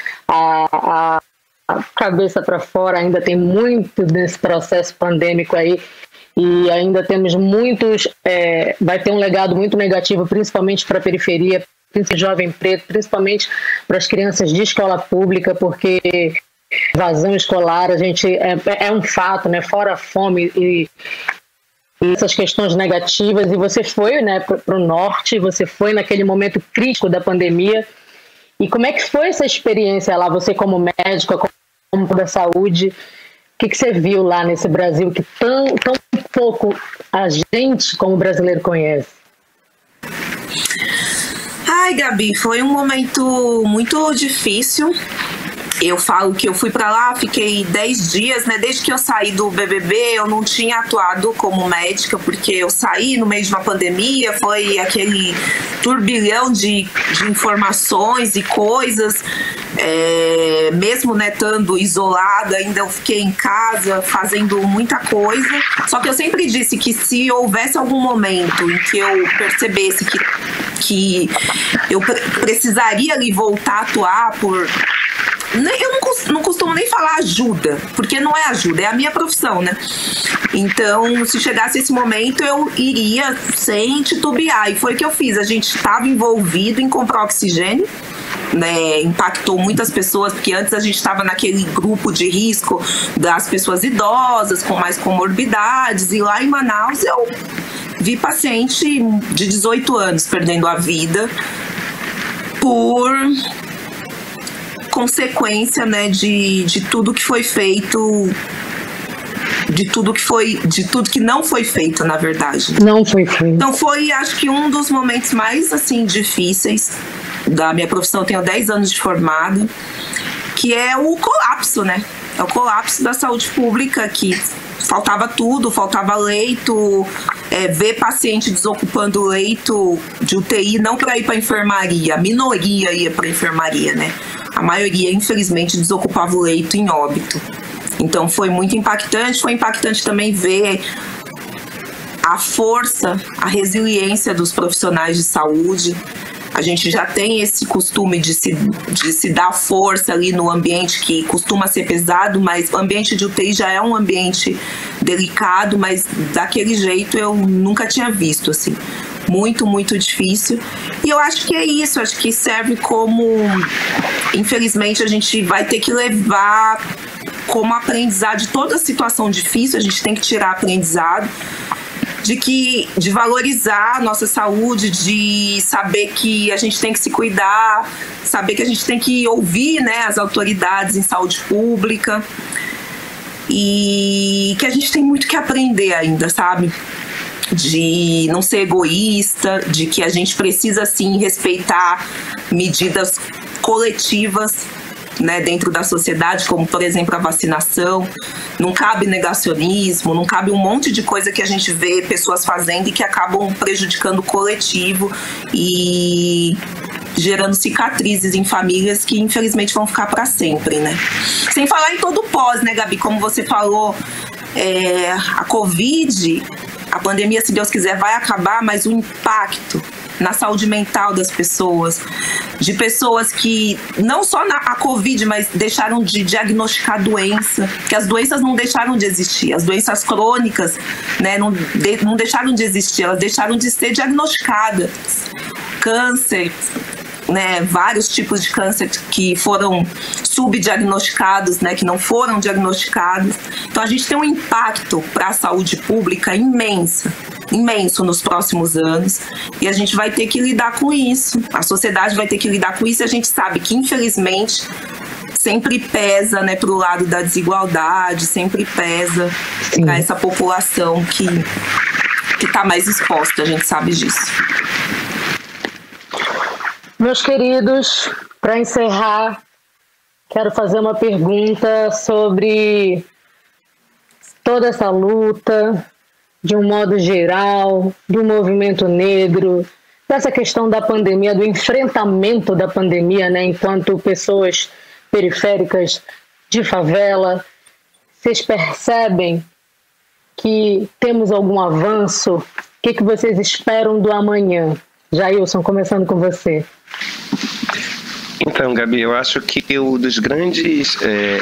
a cabeça para fora, ainda tem muito desse processo pandêmico aí, e ainda temos muitos, vai ter um legado muito negativo, principalmente para a periferia, principalmente jovem preto, principalmente para as crianças de escola pública, porque evasão escolar, a gente é um fato, né? Fora a fome e essas questões negativas. E você foi, né, para o norte, você foi naquele momento crítico da pandemia. E como é que foi essa experiência lá, você como médica, como da saúde? O que você viu lá nesse Brasil que tão pouco a gente como brasileiro conhece? Ai, Gabi, foi um momento muito difícil. Eu falo que eu fui pra lá, fiquei 10 dias, né? Desde que eu saí do BBB, eu não tinha atuado como médica, porque eu saí no meio de uma pandemia, foi aquele turbilhão de informações e coisas. Mesmo, né, estando isolada, ainda eu fiquei em casa fazendo muita coisa. Só que eu sempre disse que se houvesse algum momento em que eu percebesse que eu precisaria ali voltar a atuar eu não costumo nem falar ajuda, porque não é ajuda, é a minha profissão, né? Então, se chegasse esse momento, eu iria sem titubear. E foi o que eu fiz. A gente estava envolvido em comprar oxigênio, né? Impactou muitas pessoas, porque antes a gente estava naquele grupo de risco das pessoas idosas, com mais comorbidades. E lá em Manaus eu vi paciente de 18 anos perdendo a vida por consequência, né, de tudo que foi feito, de tudo que não foi feito, na verdade. Não foi feito. Então foi, acho que um dos momentos mais, assim, difíceis da minha profissão. Eu tenho 10 anos de formada, que é o colapso, né? É o colapso da saúde pública, que faltava tudo, faltava leito, ver paciente desocupando leito de UTI, não para ir para enfermaria, a minoria ia para enfermaria, né? A maioria, infelizmente, desocupava o leito em óbito. Então foi muito impactante. Foi impactante também ver a força, a resiliência dos profissionais de saúde. A gente já tem esse costume de se dar força ali no ambiente que costuma ser pesado, mas o ambiente de UTI já é um ambiente delicado, mas daquele jeito eu nunca tinha visto, assim. Muito, muito difícil. E eu acho que é isso, acho que serve como... Infelizmente, a gente vai ter que levar como aprendizado de toda situação difícil, a gente tem que tirar aprendizado. De valorizar a nossa saúde, de saber que a gente tem que se cuidar, saber que a gente tem que ouvir, né, as autoridades em saúde pública e que a gente tem muito que aprender ainda, sabe? De não ser egoísta, de que a gente precisa, sim, respeitar medidas coletivas, né, dentro da sociedade, como, por exemplo, a vacinação. Não cabe negacionismo, não cabe um monte de coisa que a gente vê pessoas fazendo e que acabam prejudicando o coletivo e gerando cicatrizes em famílias que, infelizmente, vão ficar para sempre, né? Sem falar em todo o pós, né, Gabi? Como você falou, a Covid, a pandemia, se Deus quiser, vai acabar, mas o impacto na saúde mental das pessoas, de pessoas que não só a Covid, mas deixaram de diagnosticar doença, que as doenças não deixaram de existir, as doenças crônicas, né, não deixaram de existir, elas deixaram de ser diagnosticadas. Câncer, né, vários tipos de câncer que foram subdiagnosticados, né, que não foram diagnosticados. Então a gente tem um impacto para a saúde pública imenso nos próximos anos, e a gente vai ter que lidar com isso, a sociedade vai ter que lidar com isso, e a gente sabe que, infelizmente, sempre pesa, né, para o lado da desigualdade, sempre pesa para essa população que está mais exposta, a gente sabe disso. Meus queridos, para encerrar, quero fazer uma pergunta sobre toda essa luta, de um modo geral, do movimento negro, dessa questão da pandemia, do enfrentamento da pandemia, né, enquanto pessoas periféricas de favela. Vocês percebem que temos algum avanço? O que vocês esperam do amanhã? Jailson, começando com você. Então, Gabi, eu acho que um dos grandes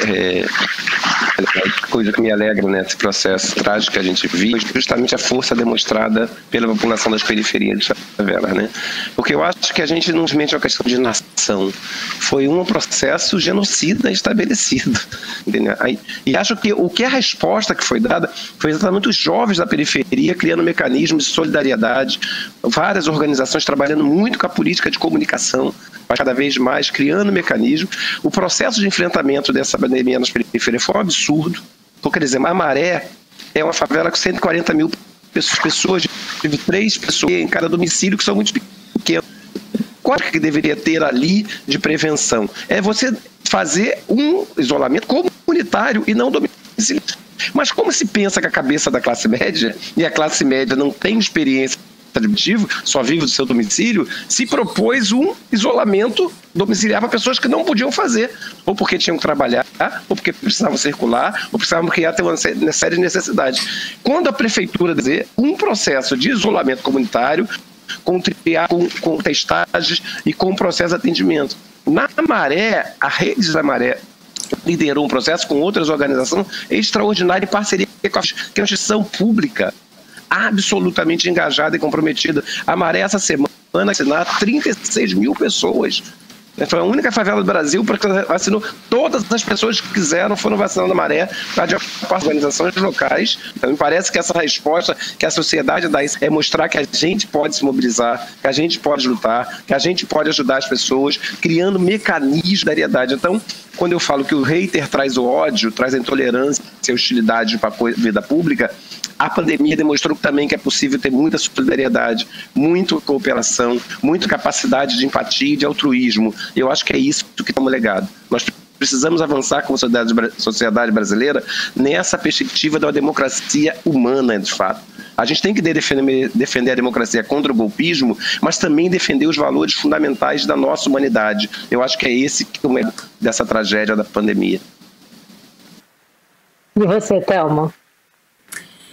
coisa que me alegra nesse processo trágico que a gente viu é justamente a força demonstrada pela população das periferias de favela, né? Porque eu acho que a gente não mente uma questão de nação, foi um processo genocida estabelecido, entendeu? E acho que a resposta que foi dada foi exatamente os jovens da periferia criando mecanismos de solidariedade, várias organizações trabalhando muito com a política de comunicação, mas cada vez mais criando mecanismos. O processo de enfrentamento dessa pandemia nas periferias foi um absurdo. Porque, quer dizer, a Maré é uma favela com 140 mil pessoas, de 3 pessoas em cada domicílio, que são muito pequenos. Qual que deveria ter ali de prevenção? É você fazer um isolamento comunitário e não domiciliar. Mas como se pensa que a cabeça da classe média, e a classe média não tem experiência administrativo, só vive do seu domicílio, se propôs um isolamento domiciliar para pessoas que não podiam fazer, ou porque tinham que trabalhar, ou porque precisavam circular, ou precisavam criar ter uma série de necessidades. Quando a prefeitura dizer um processo de isolamento comunitário, com testagens e com um processo de atendimento. Na Maré, a rede da Maré liderou um processo com outras organizações extraordinárias em parceria com a instituição pública, absolutamente engajada e comprometida. A Maré, essa semana, vacinou 36 mil pessoas. Foi a única favela do Brasil porque vacinou todas as pessoas que quiseram, foram vacinadas na Maré, de organizações locais. Então, me parece que essa resposta que a sociedade dá é mostrar que a gente pode se mobilizar, que a gente pode lutar, que a gente pode ajudar as pessoas, criando mecanismos de solidariedade. Então, quando eu falo que o hater traz o ódio, traz a intolerância e a hostilidade para a vida pública, a pandemia demonstrou também que é possível ter muita solidariedade, muita cooperação, muita capacidade de empatia e de altruísmo. Eu acho que é isso que é um legado. Nós precisamos avançar como sociedade brasileira nessa perspectiva da democracia humana, de fato. A gente tem que defender a democracia contra o golpismo, mas também defender os valores fundamentais da nossa humanidade. Eu acho que é esse que é o medo dessa tragédia da pandemia. E você, Thelma?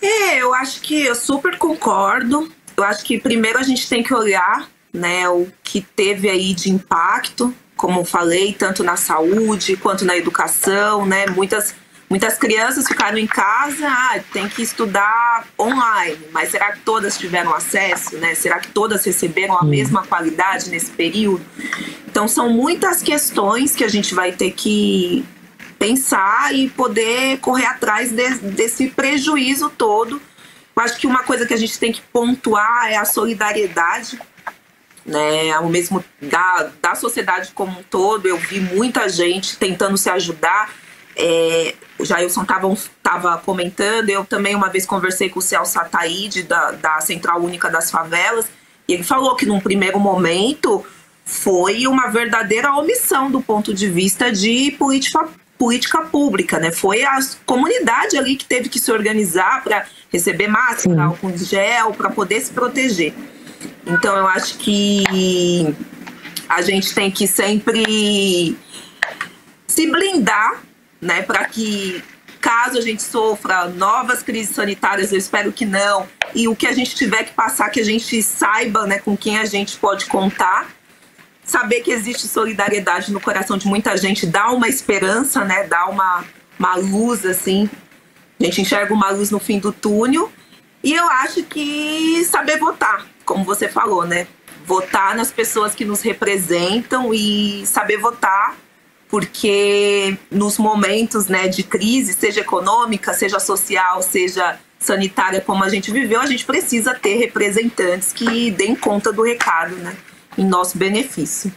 Eu acho que eu super concordo. Eu acho que primeiro a gente tem que olhar, né, o que teve aí de impacto, como eu falei, tanto na saúde quanto na educação, né? Muitas crianças ficaram em casa, tem que estudar online, mas será que todas tiveram acesso, né? Será que todas receberam a mesma qualidade nesse período? Então são muitas questões que a gente vai ter que pensar e poder correr atrás desse prejuízo todo. Eu acho que uma coisa que a gente tem que pontuar é a solidariedade, né, ao mesmo da sociedade como um todo. Eu vi muita gente tentando se ajudar. O Jailson estava comentando, eu também uma vez conversei com o Celso Ataíde da Central Única das Favelas, e ele falou que num primeiro momento foi uma verdadeira omissão do ponto de vista de política pública, né? Foi a comunidade ali que teve que se organizar para receber máscara, álcool em gel, para poder se proteger. Então eu acho que a gente tem que sempre se blindar, né, para que caso a gente sofra novas crises sanitárias, eu espero que não, e o que a gente tiver que passar, que a gente saiba, né, com quem a gente pode contar. Saber que existe solidariedade no coração de muita gente dá uma esperança, né, dá uma luz, assim, a gente enxerga uma luz no fim do túnel. E eu acho que saber votar, como você falou, né, votar nas pessoas que nos representam e saber votar, porque nos momentos, né, de crise, seja econômica, seja social, seja sanitária, como a gente viveu, a gente precisa ter representantes que deem conta do recado, né, em nosso benefício.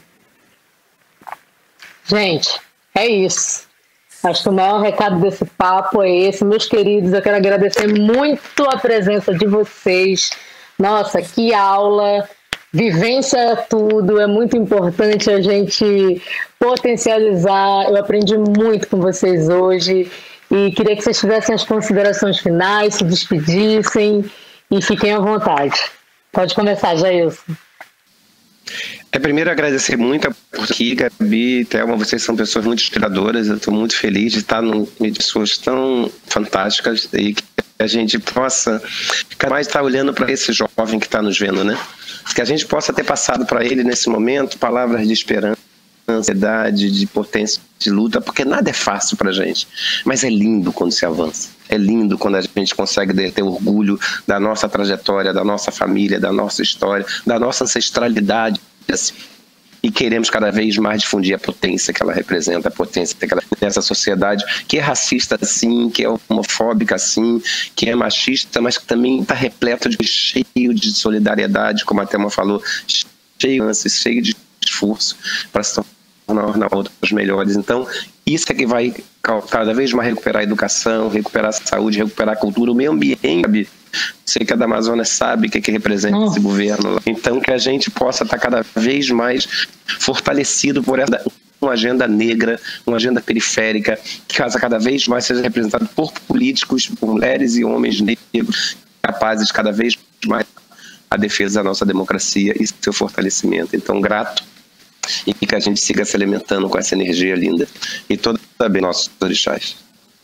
Gente, é isso. Acho que o maior recado desse papo é esse. Meus queridos, eu quero agradecer muito a presença de vocês. Nossa, que aula! Vivência é tudo, é muito importante a gente potencializar. Eu aprendi muito com vocês hoje e queria que vocês tivessem as considerações finais, se despedissem e fiquem à vontade. Pode começar, Jailson. Primeiro agradecer muito por aqui, Gabi, Thelma, vocês são pessoas muito inspiradoras. Eu estou muito feliz de estar no meio de pessoas tão fantásticas e que a gente possa cada mais estar olhando para esse jovem que está nos vendo, né? Que a gente possa ter passado para ele nesse momento palavras de esperança, ansiedade, de potência, de luta, porque nada é fácil para a gente, mas é lindo quando se avança. É lindo quando a gente consegue ter orgulho da nossa trajetória, da nossa família, da nossa história, da nossa ancestralidade. E queremos cada vez mais difundir a potência que ela representa, a potência que ela nessa sociedade que é racista sim, que é homofóbica sim, que é machista, mas que também está repleto cheio de solidariedade, como a Thelma falou, cheio de esforço para se tornar outros melhores. Então, isso é que vai cada vez mais recuperar a educação, recuperar a saúde, recuperar a cultura, o meio ambiente. Sei que a da Amazonas sabe o que representa esse governo lá. Então que a gente possa estar cada vez mais fortalecido por uma agenda negra, uma agenda periférica, que cada vez mais seja representada por políticos, por mulheres e homens negros, capazes cada vez mais a defesa da nossa democracia e seu fortalecimento. Então grato, e que a gente siga se alimentando com essa energia linda e toda bem nossos orixás.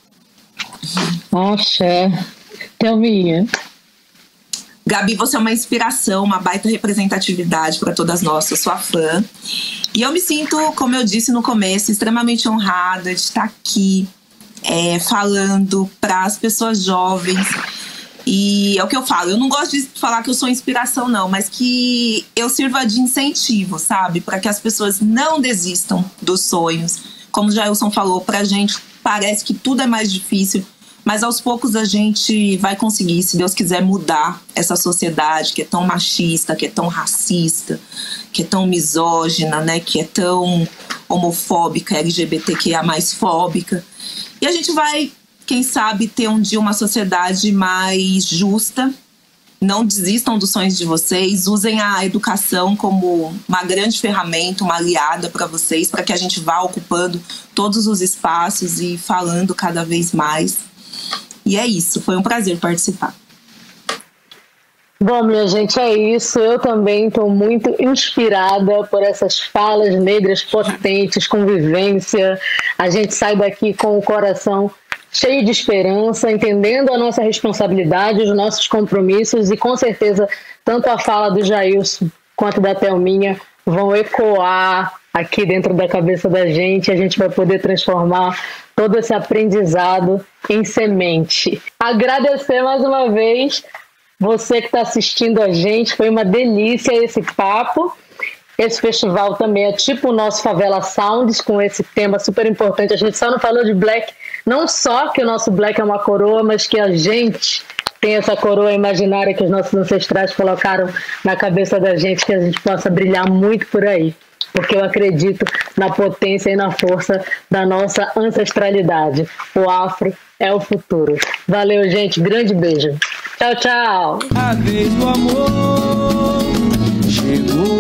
Axé. Thelminha. Gabi, você é uma inspiração, uma baita representatividade para todas nós, eu sou a fã. E eu me sinto, como eu disse no começo, extremamente honrada de estar aqui falando para as pessoas jovens. E é o que eu falo, eu não gosto de falar que eu sou inspiração não, mas que eu sirva de incentivo, sabe? Para que as pessoas não desistam dos sonhos. Como o Jailson falou, pra gente parece que tudo é mais difícil, mas aos poucos a gente vai conseguir, se Deus quiser, mudar essa sociedade que é tão machista, que é tão racista, que é tão misógina, né? Que é tão homofóbica, LGBTQIA+, fóbica. E a gente vai, quem sabe, ter um dia uma sociedade mais justa. Não desistam dos sonhos de vocês, usem a educação como uma grande ferramenta, uma aliada para vocês, para que a gente vá ocupando todos os espaços e falando cada vez mais. E é isso, foi um prazer participar. Bom, minha gente, é isso. Eu também estou muito inspirada por essas falas negras potentes, com vivência. A gente sai daqui com o coração cheio de esperança, entendendo a nossa responsabilidade, os nossos compromissos, e com certeza tanto a fala do Jailson quanto da Thelminha vão ecoar aqui dentro da cabeça da gente. A gente vai poder transformar todo esse aprendizado em semente. Agradecer mais uma vez você que está assistindo a gente, foi uma delícia esse papo. Esse festival também é tipo o nosso Favela Sounds, com esse tema super importante. A gente só não falou de Black, não só que o nosso Black é uma coroa, mas que a gente tem essa coroa imaginária que os nossos ancestrais colocaram na cabeça da gente, que a gente possa brilhar muito por aí, porque eu acredito na potência e na força da nossa ancestralidade. O afro é o futuro. Valeu, gente. Grande beijo. Tchau, tchau. A vez do amor chegou.